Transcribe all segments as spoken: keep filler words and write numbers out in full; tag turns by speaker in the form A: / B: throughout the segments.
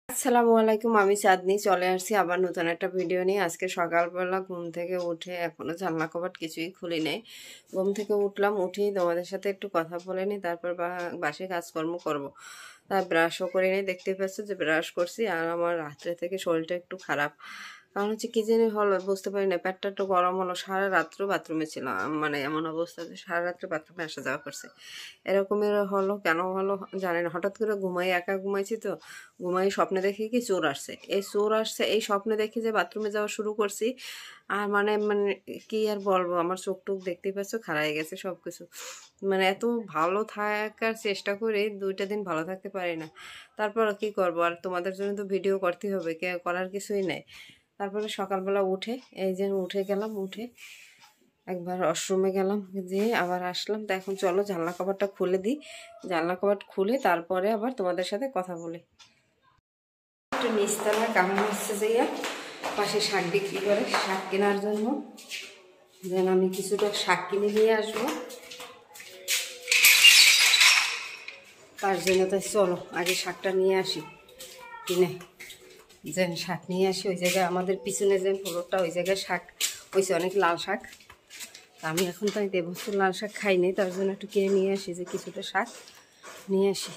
A: আসসালামু আলাইকুম, আমি চাঁদনি চলে আসছি আবার নতুন একটা ভিডিও নিয়ে। আজকে সকালবেলা ঘুম থেকে উঠে এখনো জানলা কবাট কিছুই খুলি নেই। ঘুম থেকে উঠলাম, উঠেই তোমাদের সাথে একটু কথা বলে নিই, তারপর বাসি কাজকর্ম করব। তাই ব্রাশও করে নিই, দেখতে পাচ্ছ যে ব্রাশ করছি। আর আমার রাত্রে থেকে শরীরটা একটু খারাপ, কারণ হচ্ছে কি জানি হলো বুঝতে পারি না, পেটটা একটু গরম হলো। সারা রাত্র বাথরুমে ছিলাম, মানে এমন অবস্থা যে সারা রাত্রে বাথরুমে আসা যাওয়া করছে। এরকমের হলো, কেন হলো জানি না। হঠাৎ করে ঘুমাই, একা ঘুমাইছি তো, ঘুমাই স্বপ্নে দেখি কি চোর আসছে। এই চোর আসছে এই স্বপ্নে দেখি যে বাথরুমে যাওয়া শুরু করছি। আর মানে মানে কি আর বলবো, আমার চোখ টুক দেখতে পাচ্ছ খারাই গেছে সব কিছু। মানে এত ভালো থাকার চেষ্টা করি, দুইটা দিন ভালো থাকতে পারি না। তারপর কি করবো, আর তোমাদের জন্য তো ভিডিও করতে হবে, কে করার কিছুই নাই। তারপরে সকালবেলা উঠে এই যে উঠে গেলাম, উঠে একবার ওয়াশরুমে গেলাম, দিয়ে আবার আসলাম। তো এখন চলো জানলা কভারটা খুলে দিই। জানলা কভার খুলে তারপরে আবার তোমাদের সাথে কথা বলি। একটু নিচতলায় কারণ হচ্ছে যে পাশে শাক বিক্রি করে, শাক কেনার জন্য যেন আমি কিছুটা শাক কিনে নিয়ে আসবো। তার জন্য তাই চলো আগে শাকটা নিয়ে আসি কিনে, যেন শাক নিয়ে আসি। ওই জায়গায় আমাদের পিছনে যে ফ্লোরটা, ওই জায়গায় শাক হয়েছে অনেক, লাল শাক। আমি এখন তাই দেবছর লাল শাক খাই নি, তার জন্য একটু কিনে নিয়ে আসি, যে কিছুটা শাক নিয়ে আসি।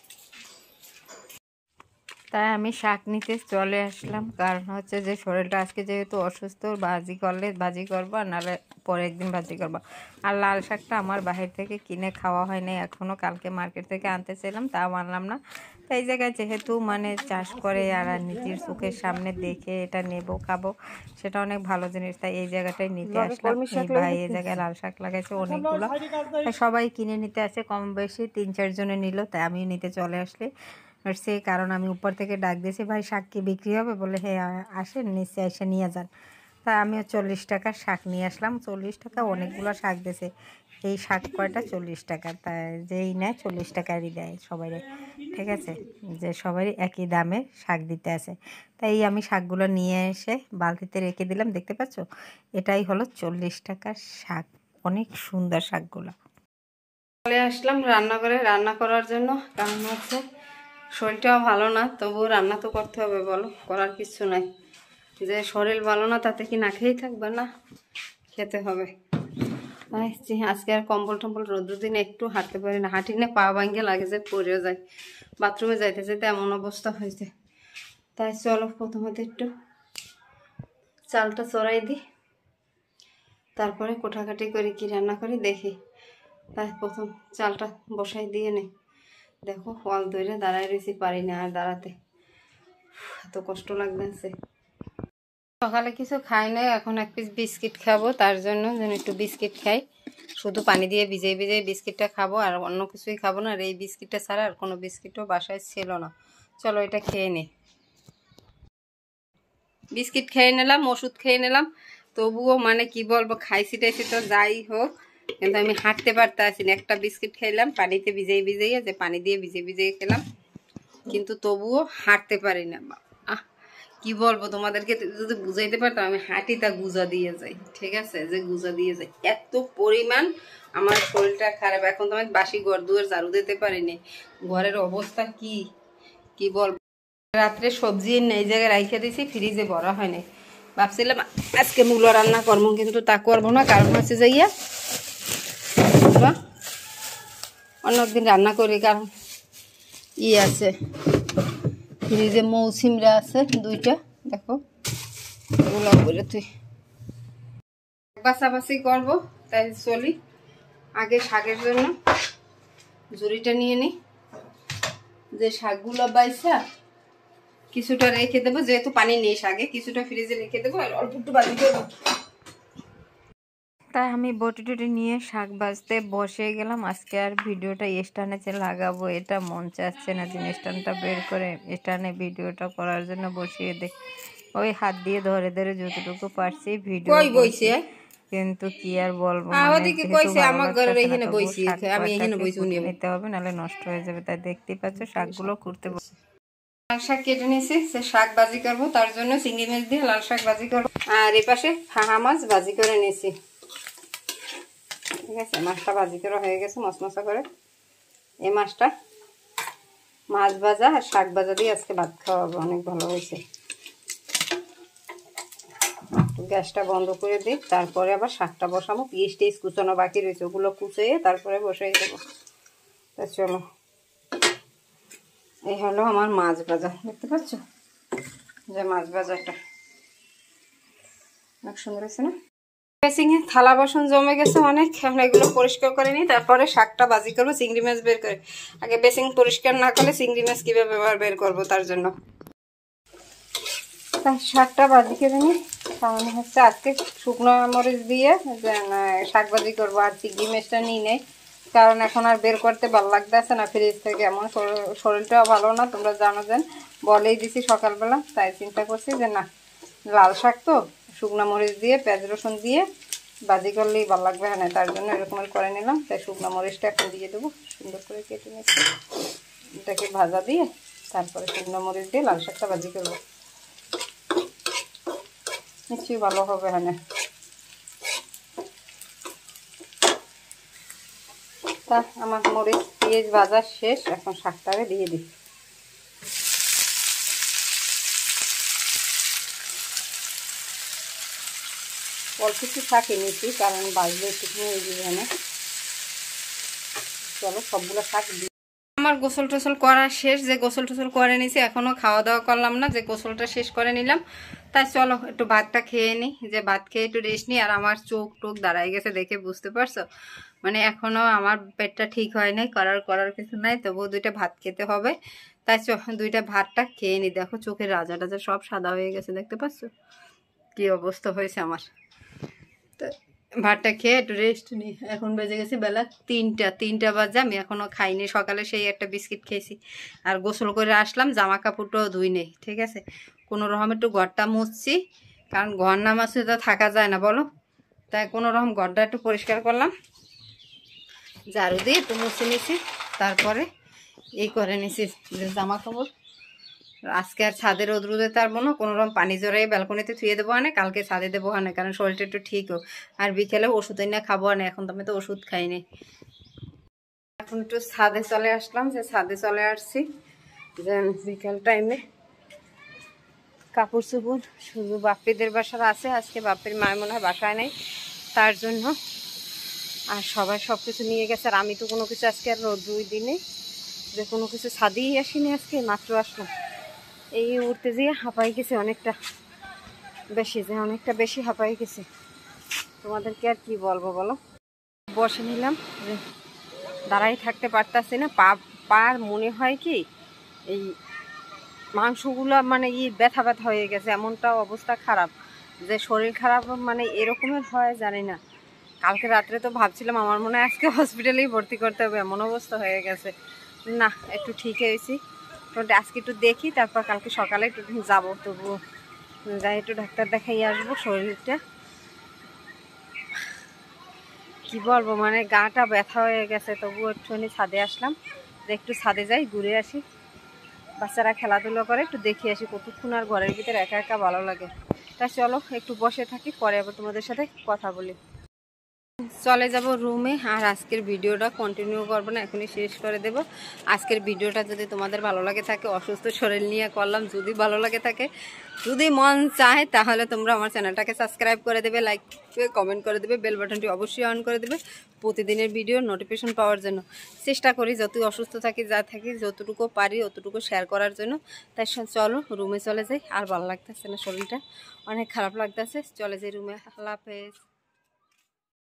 B: তাই আমি শাক নিতে চলে আসলাম, কারণ হচ্ছে যে শরীরটা আজকে যেহেতু অসুস্থ, ভাজি করলে ভাজি করবো, আর নাহলে পরে একদিন ভাজি করবো। আর লাল শাকটা আমার বাহির থেকে কিনে খাওয়া হয়নি এখনও, কালকে মার্কেট থেকে আনতে চাইলাম তাও আনলাম না। তো এই জায়গায় যেহেতু মানে চাষ করে আর নিজের চোখের সামনে দেখে এটা নেবো খাবো, সেটা অনেক ভালো জিনিস, তাই এই জায়গাটাই নিতে আসলাম। এই ভাই এই জায়গায় লাল শাক লাগাইছে অনেকগুলো, তাই সবাই কিনে নিতে আসে, কম বেশি তিন চারজনে নিল, তাই আমিও নিতে চলে আসলে সেই কারণ আমি উপর থেকে ডাক দিয়েছি, ভাই শাক কি বিক্রি হবে? বলে হ্যাঁ আসেন, নিচে এসে নিয়ে যান। তাই আমিও চল্লিশ টাকার শাক নিয়ে আসলাম। চল্লিশ টাকা অনেকগুলো শাক দিয়েছে, এই শাক কয়টা চল্লিশ টাকা, তাই যেই নেয় চল্লিশ টাকারই দেয় সবাই, ঠিক আছে, যে সবাই একই দামে শাক দিতে আসে। তাই আমি শাকগুলো নিয়ে এসে বালতিতে রেখে দিলাম, দেখতে পাচ্ছ এটাই হলো চল্লিশ টাকার শাক, অনেক সুন্দর শাকগুলো।
A: চলে আসলাম রান্নাঘরে রান্না করার জন্য, কারণ হচ্ছে শরীরটাও ভালো না, তবুও রান্না তো করতে হবে, বলো করার কিছু নাই। যে শরীর ভালো না তাতে কি না খেয়েই থাকবে, না খেতে হবে। আজকে আর কম্বল টম্বল রোদ্র দিনে একটু হাঁটতে পারি না, হাঁটি না পা ভাঙ্গে লাগে যে পড়েও যায়, বাথরুমে যাইতে যেতে এমন অবস্থা হয়েছে। তাই চলো প্রথমত একটু চালটা চড়াই দিই, তারপরে কোটাকাটি করে কি রান্না করি দেখি। তাই প্রথম চালটা বসাই দিয়ে নেই। দেখো ওয়াল ধরে দাঁড়ায় রয়েছি, পারি না আর দাঁড়াতে, এত কষ্ট লাগতেছে। সকালে কিছু খাই নাই, এখন এক পিস বিস্কিট খাবো, তার জন্য যেন একটু বিস্কিট খাই। শুধু পানি দিয়ে ভিজে ভিজে বিস্কিটটা খাবো, আর অন্য কিছুই খাবো না। আর এই বিস্কিটটা ছাড়া আর কোনো বিস্কিটও বাসায় ছিল না। চলো এটা খেয়ে নি। বিস্কিট খেয়ে নিলাম, ওষুধ খেয়ে নিলাম, তবুও মানে কি বলবো, খাইছি টাইছি তো যাই হোক, কিন্তু আমি হাঁটতে পারতে আসি না। একটা বিস্কিট খাইলাম পানিতে ভিজেই ভিজেই, যে পানি দিয়ে ভিজে ভিজে খেলাম, কিন্তু তবুও হাঁটতে পারি না। আহ কি বলবো তোমাদেরকে, যদি বুঝাইতে পারতাম, আমি হাঁটি তা গুজা দিয়ে যাই, ঠিক আছে, যে গুজা দিয়ে যাই, এত পরিমাণ আমার শরীরটা খারাপ। এখন তো আমি বাসি ঘর দুয়ার ঝাড়ু দিতে পারিনি, ঘরের অবস্থা কি কি বলবো। রাত্রে সবজি এই জায়গায় রাইখে দিয়েছি, ফ্রিজে ভরা হয়নি। ভাবছিলাম আজকে মূলো রান্না করবো, কিন্তু তা করবো না, কারণ হচ্ছে যাইয়া অন্যদিন রান্না করি, কারণ ই আছে ফ্রিজে, মৌসিমরা আছে দুইটা, দেখো ওগুলো করে তুই বাছাবাছি করবো। তাই চলি আগে শাকের জন্য ঝুড়িটা নিয়ে নিই, যে শাকগুলো বাইসা কিছুটা রেখে দেবো, যেহেতু পানি নেই শাকে, কিছুটা ফ্রিজে রেখে দেবো আর অল্প একটু বাজি দেবো।
B: তাই আমি বটি টুটি নিয়ে শাক বাজতে বসে গেলাম। আজকে আর ভিডিওটা স্ট্যান্ডে যে লাগাবো এটা মন চাচ্ছে না, যে স্ট্যান্ডটা বের করে স্ট্যান্ডে ভিডিওটা করার জন্য বসিয়ে দে, ওই হাত দিয়ে ধরে ধরে যতটুকু পারছি ভিডিও বসে, কিন্তু কি আর বলবো, নিতে হবে নাহলে নষ্ট হয়ে যাবে। তাই দেখতেই পাচ্ছ শাকগুলো করতে
A: লাল শাক কেটে নিয়েছি, সে শাক ভাজি করবো, তার জন্য চিংড়ি মাছ দিয়ে লাল শাক ভাজি করবো। আর এ পাশে ফাহা মাছ ভাজি করে নিয়েছি, ঠিক আছে, মাছটা ভাজি করা হয়ে গেছে মশমশা করে। এই মাছটা মাছ ভাজা আর শাক ভাজা দিয়ে আজকে ভাত খাওয়া হবে, অনেক ভালো হয়েছে। গ্যাসটা বন্ধ করে দিই, তারপরে আবার শাকটা বসাবো। পিস টিস কুচানো বাকি রয়েছে, ওগুলো কুচিয়ে তারপরে বসাই দেবো। তা চলো, এই হলো আমার মাছ ভাজা, দেখতে পাচ্ছ যে মাছ ভাজাটা অনেক সুন্দর হয়েছে না। বেসিংয়ে থালা বাসন জমে গেছে অনেক, আমরা এগুলো পরিষ্কার করে নিই, তারপরে শাকটা ভাজি করবো। চিংড়ি মাছ বের করে, আগে বেসিং পরিষ্কার না করলে চিংড়ি মাছ কীভাবে বের করবো, তার জন্য শাকটা ভাজি করে নিই। কারণ হচ্ছে আজকে শুকনো মরিচ দিয়ে শাক ভাজি করবো, আর চিংড়ি মাছটা নিই নেই, কারণ এখন আর বের করতে ভালো লাগতেছে না ফ্রিজ থেকে। এমন শরীরটাও ভালো না, তোমরা জানো, যেন বলেই দিছি সকালবেলা, তাই চিন্তা করছি যে না, লাল শাক তো শুকনো মরিচ দিয়ে পেঁয়াজ রসুন দিয়ে ভাজি করলেই ভালো লাগবে, হ্যাঁ, তার জন্য এরকম করে নিলাম। তাই শুকনো মরিচটা এখন দিয়ে দেবো, সুন্দর করে কেটে নিচ্ছি। এটাকে ভাজা দিয়ে তারপরে শুকনো মরিচ দিয়ে লাল শাকটা ভাজি করবো, নিশ্চয়ই ভালো হবে। হ্যাঁ, তা আমার মরিচ পেঁয়াজ ভাজা শেষ, এখন শাকটাকে দিয়ে দিই। অল্প কিছু শাক এনেছি, কারণ বাজলে একটুখানি এই দিবে। চলো সবগুলো শাক দিই। আমার গোসল টোসল করা শেষ, যে গোসল টোসল করে নিছি, এখনও খাওয়া দাওয়া করলাম না, যে গোসলটা শেষ করে নিলাম। তাই চলো একটু ভাতটা খেয়ে নিই, যে ভাত খেয়ে একটু রেস্ট নিই। আর আমার চোখ টোক দাঁড়াই গেছে, দেখে বুঝতে পারছো, মানে এখনও আমার পেটটা ঠিক হয় নাই, করার করার কিছু নাই, তবুও দুইটা ভাত খেতে হবে। তাই দুইটা ভাতটা খেয়ে নিই। দেখো চোখের রাজা টাজা সব সাদা হয়ে গেছে, দেখতে পাচ্ছ কি অবস্থা হয়েছে আমার। তো ভাতটা খেয়ে একটু রেস্ট নিই। এখন বেজে গেছে বেলা তিনটা তিনটা বাজে, আমি এখনও খাইনি। সকালে সেই একটা বিস্কিট খেয়েছি, আর গোসল করে আসলাম, জামা কাপড়টাও ধুই নেই, ঠিক আছে। কোনো রকম একটু ঘরটা মুছছি, কারণ ঘর না মুছলে তো থাকা যায় না, বলো। তাই কোনো রকম ঘরটা একটু পরিষ্কার করলাম, ঝাড়ু দিয়ে একটু মুছে নিছি, তারপরে এই করে নিছি যে জামা কাপড়। আজকে আর ছাদে রোদ রোদে তারবো না, কোনো রকম পানি জড়াই ব্যালকনিতে ধুয়ে দেবো আনে, কালকে ছাদে দেবো আনে, কারণ শরীরটা একটু ঠিক হোক। আর বিকেলে ওষুধ এনে খাবো আনে, এখন তো আমি তো ওষুধ খাইনি। এখন একটু ছাদে চলে আসলাম, যে ছাদে চলে আসছি যে বিকেল টাইমে কাপড় চোপড় শুধু বাপ্পিদের বাসার আছে, আজকে বাপ্পির মায়ের মনে হয় বাসায় নেই, তার জন্য। আর সবাই সব কিছু নিয়ে গেছে, আর আমি তো কোনো কিছু আজকে আর দুই দিনে যে কোনো কিছু ছাদেই আসিনি, আজকে মাত্র আসলাম। এই উঠতে যেয়ে হাঁপাই গেছে অনেকটা বেশি, যে অনেকটা বেশি হাঁপাই গেছে। তোমাদেরকে আর কি বলবো বলো। বসে নিলাম, যে দাঁড়াই থাকতে পারতাছি না, পা পার মনে হয় কি এই মাংসগুলো মানে ই ব্যথা ব্যথা হয়ে গেছে, এমনটা অবস্থা খারাপ, যে শরীর খারাপ মানে এরকমের হয় জানি না। কালকে রাত্রে তো ভাবছিলাম আমার মনে হয় আজকে হসপিটালেই ভর্তি করতে হবে, এমন অবস্থা হয়ে গেছে। না, একটু ঠিক হয়েছি, আজকে একটু দেখি, তারপর কালকে সকালে একটু যাবো, তবু যাই একটু ডাক্তার দেখাই আসবো। শরীরটা কি বলবো, মানে গাটা ব্যথা হয়ে গেছে, তবু একটুখানি ছাদে আসলাম, যে একটু ছাদে যাই, ঘুরে আসি, বাচ্চারা খেলাধুলো করে, একটু দেখে আসি, কতক্ষণ আর ঘরের ভিতরে একা একা ভালো লাগে। তাই চলো একটু বসে থাকি, পরে আবার তোমাদের সাথে কথা বলি। চলে যাব রুমে, আর আজকের ভিডিওটা কন্টিনিউ করবো না, এখনই শেষ করে দেব। আজকের ভিডিওটা যদি তোমাদের ভালো লাগে থাকে, অসুস্থ শরীর নিয়ে করলাম, যদি ভালো লাগে থাকে, যদি মন চায়, তাহলে তোমরা আমার চ্যানেলটাকে সাবস্ক্রাইব করে দেবে, লাইক কমেন্ট করে দেবে, বেল বাটনটি অবশ্যই অন করে দেবে প্রতিদিনের ভিডিও নোটিফিকেশন পাওয়ার জন্য। চেষ্টা করি যতই অসুস্থ থাকি, যা থাকি, যতটুকু পারি অতটুকু শেয়ার করার জন্য। তাই চলো রুমে চলে যাই, আর ভালো লাগতেছে না, শরীরটা অনেক খারাপ লাগতেছে, চলে যাই রুমে। আল্লাহ হাফেজ।